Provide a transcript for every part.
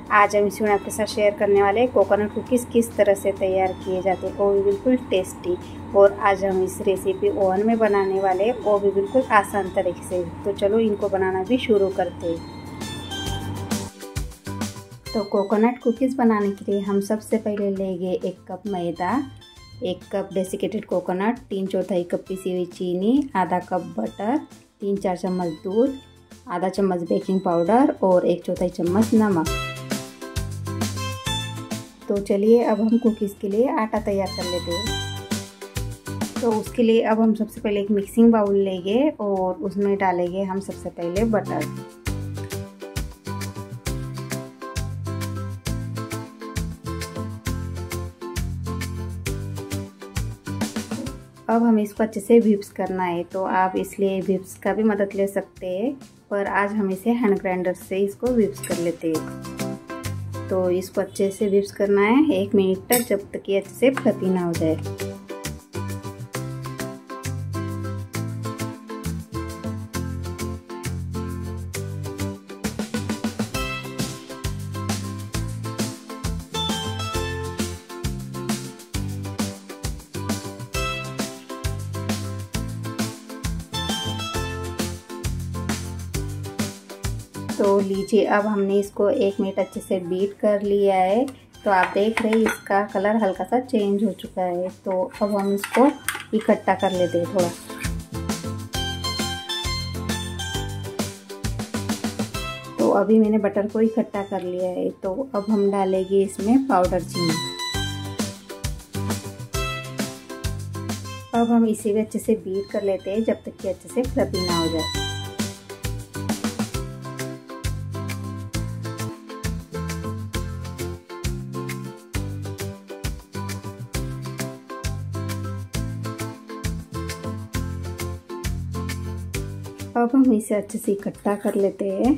आज हम इसमें आपके साथ शेयर करने वाले कोकोनट कुकीज़ किस तरह से तैयार किए जाते हैं, वो भी बिल्कुल टेस्टी। और आज हम इस रेसिपी ओवन में बनाने वाले हैं, वो भी बिल्कुल आसान तरीके से। तो चलो इनको बनाना भी शुरू करते हैं। तो कोकोनट कुकीज़ बनाने के लिए हम सबसे पहले लेंगे 1 कप मैदा, 1 कप डेसिकेटेड कोकोनट, 3/4 कप पिसी हुई चीनी, आधा कप बटर, 3-4 चम्मच दूध, आधा चम्मच बेकिंग पाउडर और 1/4 चम्मच नमक। तो चलिए अब हम कुकीज़ के लिए आटा तैयार कर लेते हैं। तो उसके लिए अब हम सबसे पहले एक मिक्सिंग बाउल लेंगे और उसमें डालेंगे हम सबसे पहले बटर। अब हमें इसको अच्छे से व्हिप्स करना है, तो आप इसलिए व्हिप्स का भी मदद ले सकते हैं, पर आज हम इसे हैंड ग्राइंडर से इसको व्हिप्स कर लेते हैं। तो इसको अच्छे से व्हिप्स करना है 1 मिनट तक, जब तक ये अच्छे से फ्लफी ना हो जाए। तो लीजिए अब हमने इसको 1 मिनट अच्छे से बीट कर लिया है। तो आप देख रहे हैं इसका कलर हल्का सा चेंज हो चुका है। तो अब हम इसको इकट्ठा कर लेते हैं थोड़ा। तो अभी मैंने बटर को इकट्ठा कर लिया है। तो अब हम डालेंगे इसमें पाउडर चीनी। अब हम इसे भी अच्छे से बीट कर लेते हैं जब तक कि अच्छे से फ्लफी ना हो जाए। अब हम इसे अच्छे से इकट्ठा कर लेते हैं।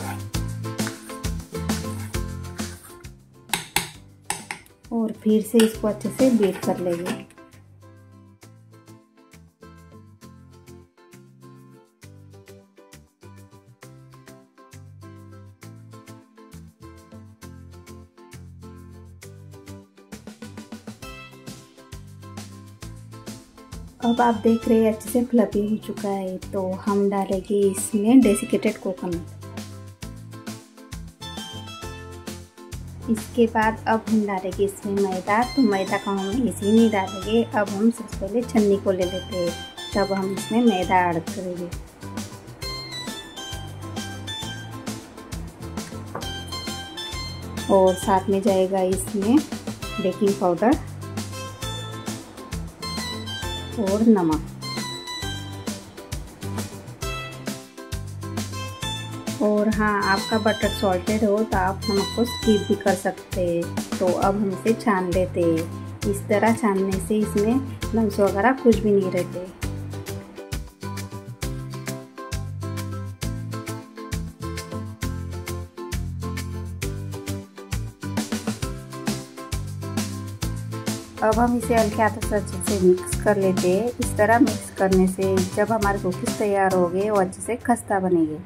और फिर से इसको अच्छे से बीट कर लेंगे। अब आप देख रहे हैं अच्छे से फ्लफी हो चुका है। तो हम डालेंगे इसमें डेसिकेटेड कोकोनट। इसके बाद अब हम डालेंगे इसमें मैदा। तो मैदा को हम इसी नहीं डालेंगे, अब हम सबसे पहले छन्नी को ले लेते हैं, तब हम इसमें मैदा ऐड करेंगे। और साथ में जाएगा इसमें बेकिंग पाउडर और नमक। और हाँ, आपका बटर सॉल्टेड हो तो आप नमक को स्किप भी कर सकते हैं। तो अब हम इसे छान लेते हैं। इस तरह छानने से इसमें लम्स वगैरह कुछ भी नहीं रहते। अब हम इसे हल्के हाथों से अच्छे से मिक्स कर लेते हैं। इस तरह मिक्स करने से जब हमारे कुकीज़ तैयार हो गए वो अच्छे से खस्ता बनेंगे।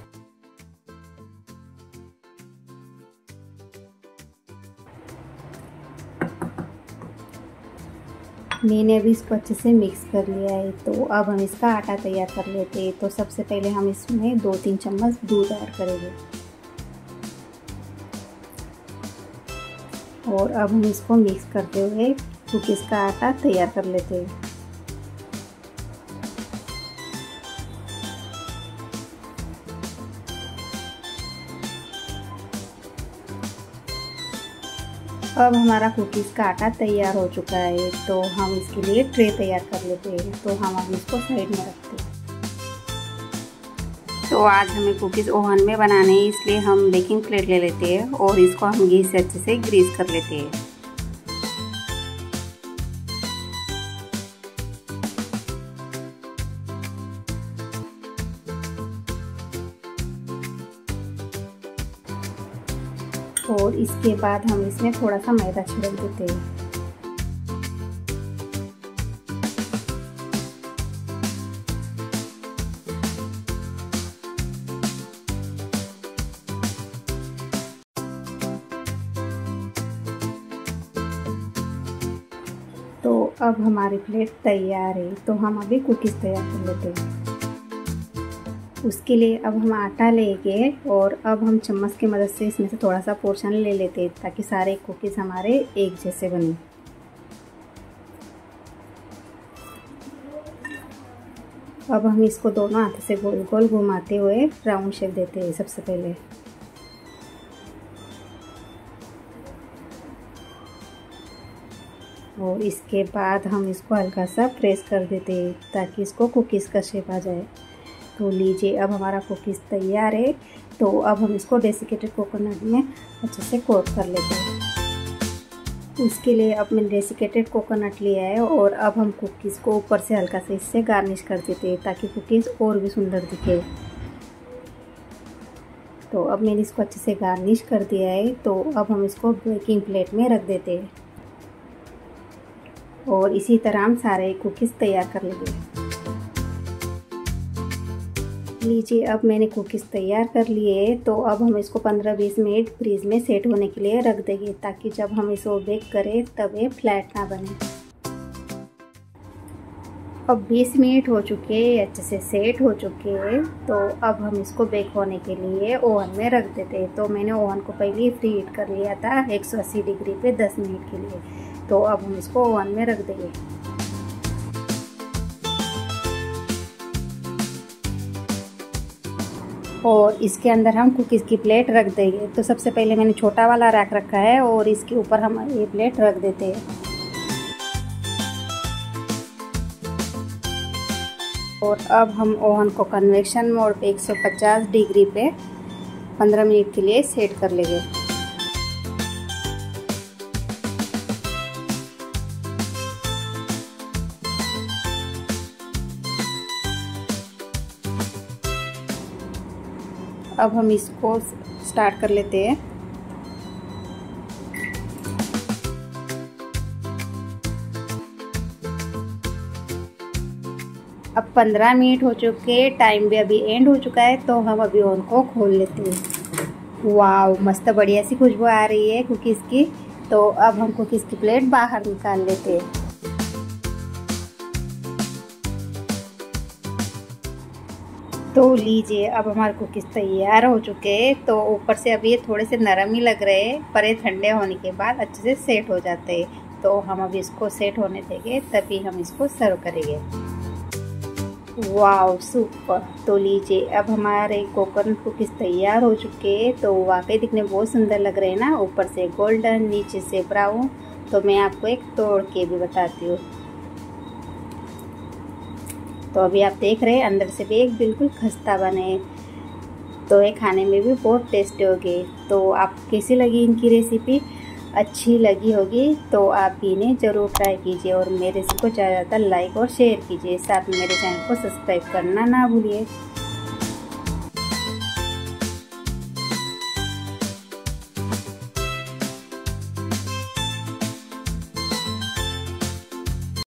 मैंने अभी इसको अच्छे से मिक्स कर लिया है। तो अब हम इसका आटा तैयार कर लेते हैं। तो सबसे पहले हम इसमें 2-3 चम्मच दूध ऐड करेंगे। और अब हम इसको मिक्स करते हुए कुकीज़ का आटा तैयार कर लेते हैं। अब हमारा कुकीज़ का आटा तैयार हो चुका है। तो हम इसके लिए ट्रे तैयार कर लेते हैं। तो हम अब इसको साइड में रखते हैं। तो आज हमें कुकीज़ ओवन में बनाने हैं, इसलिए हम बेकिंग प्लेट ले लेते हैं और इसको हम घी से अच्छे से ग्रीस कर लेते हैं। और इसके बाद हम इसमें थोड़ा सा मैदा छिड़क देते हैं। तो अब हमारी प्लेट तैयार है, तो हम अभी कुकीज़ तैयार कर लेते हैं। उसके लिए अब हम आटा लेंगे और अब हम चम्मच की मदद से इसमें से थोड़ा सा पोर्शन ले लेते हैं ताकि सारे कुकीज़ हमारे एक जैसे बने। अब हम इसको दोनों हाथ से गोल गोल घुमाते हुए राउंड शेप देते हैं सबसे पहले। और इसके बाद हम इसको हल्का सा प्रेस कर देते हैं ताकि इसको कुकीज़ का शेप आ जाए। तो लीजिए अब हमारा कुकीज़ तैयार है। तो अब हम इसको डेसिकेटेड कोकोनट में अच्छे से कोट कर लेते हैं। उसके लिए अब मैंने डेसिकेटेड कोकोनट लिया है और अब हम कुकीज़ को ऊपर से हल्का से इससे गार्निश कर देते हैं ताकि कुकीज़ और भी सुंदर दिखे। तो अब मैंने इसको अच्छे से गार्निश कर दिया है। तो अब हम इसको बेकिंग प्लेट में रख देते हैं और इसी तरह हम सारे कुकीज़ तैयार कर लेंगे। लीजिए अब मैंने कुकीज़ तैयार कर लिए। तो अब हम इसको 15-20 मिनट फ्रीज में सेट होने के लिए रख देंगे ताकि जब हम इसको बेक करें तब ये फ्लैट ना बने। अब 20 मिनट हो चुके हैं, अच्छे से सेट हो चुके हैं। तो अब हम इसको बेक होने के लिए ओवन में रख देते हैं। तो मैंने ओवन को पहले ही प्री हीट कर लिया था 180 डिग्री पे 10 मिनट के लिए। तो अब हम इसको ओवन में रख देंगे। और इसके अंदर हम कुकीज़ की प्लेट रख देंगे। तो सबसे पहले मैंने छोटा वाला रैक रखा है और इसके ऊपर हम ये प्लेट रख देते हैं। और अब हम ओवन को कन्वेक्शन मोड पे 150 डिग्री पे 15 मिनट के लिए सेट कर लेंगे। अब हम इसको स्टार्ट कर लेते हैं। अब 15 मिनट हो चुके, टाइम भी अभी एंड हो चुका है। तो हम अभी ओवन को खोल लेते हैं। वाव, मस्त बढ़िया सी खुशबू आ रही है कुकीज़ की। तो अब हम कुकीज़ की प्लेट बाहर निकाल लेते हैं। तो लीजिए अब हमारे कुकीज़ तैयार हो चुके हैं। तो ऊपर से अभी ये थोड़े से नरम ही लग रहे हैं, पर ये ठंडे होने के बाद अच्छे से सेट हो जाते हैं। तो हम अभी इसको सेट होने देंगे, तभी हम इसको सर्व करेंगे। Wow, super. तो लीजिए अब हमारे कोकोनट कुकीज़ तैयार हो चुके हैं। तो वाकई दिखने में बहुत सुंदर लग रहे हैं ना, ऊपर से गोल्डन, नीचे से ब्राउन। तो मैं आपको एक तोड़ के भी बताती हूँ। तो अभी आप देख रहे हैं अंदर से भी एक बिल्कुल खस्ता बने। तो ये खाने में भी बहुत टेस्टी होगी। तो आपको कैसी लगी इनकी रेसिपी? अच्छी लगी होगी तो आप भी इन्हें ज़रूर ट्राई कीजिए और मेरे रेसिपी को ज़्यादा लाइक और शेयर कीजिए। साथ में मेरे चैनल को सब्सक्राइब करना ना भूलिए।